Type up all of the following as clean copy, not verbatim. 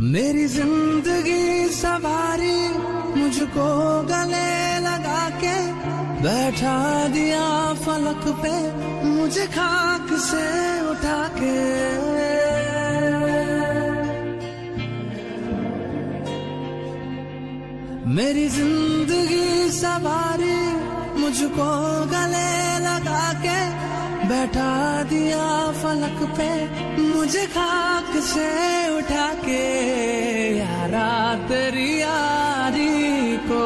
मेरी जिंदगी सवारी मुझको गले लगा के बैठा दिया फलक पे मुझे खाक से उठा के। मेरी जिंदगी सवारी मुझको गले लगा के बैठा दिया फलक पे मुझे खाक से उठा के। यारा तेरी यारी को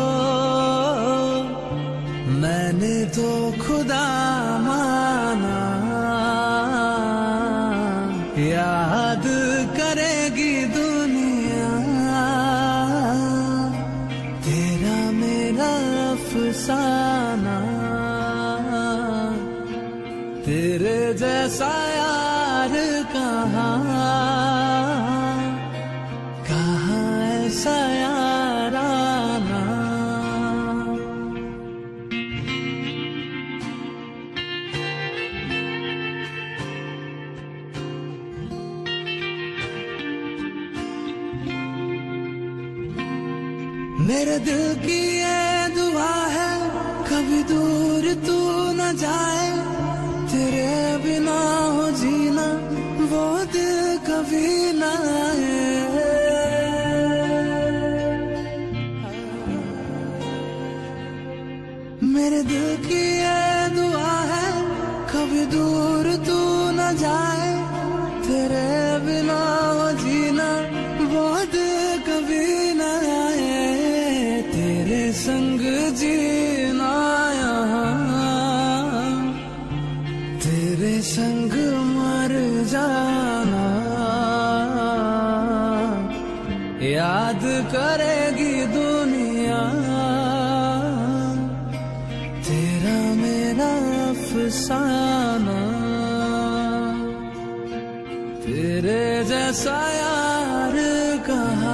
मैंने तो खुदा माना, याद करेगी दुनिया तेरा मेरा अफसाना। तेरे जैसा यार कहाँ ऐसा याराना। मेरे दिल की ये दुआ है कभी दूर तू न जाए, तेरे बिना हो जीना वो दिल कभी न आए। मेरे दिल की ये दुआ है कभी दूर तू न जाए, तेरे बिना हो जीना वो दिल कभी न आए। तेरे संग जीना यहाँ तेरे संग मर जाना, याद करेगी दुनिया तेरा मेरा अफसाना। तेरे जैसा यार कहाँ